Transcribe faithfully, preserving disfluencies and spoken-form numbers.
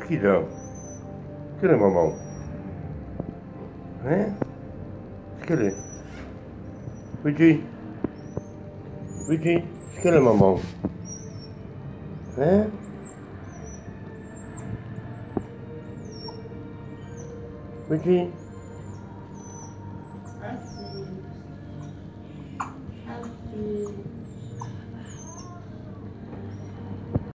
Qu'est-ce qu'il a? Quelle est maman? Hein? Qu'est-ce qu'elle est? Luigi? Luigi? Qu'est-ce qu'elle est maman? Hein? Luigi? Ah, c'est...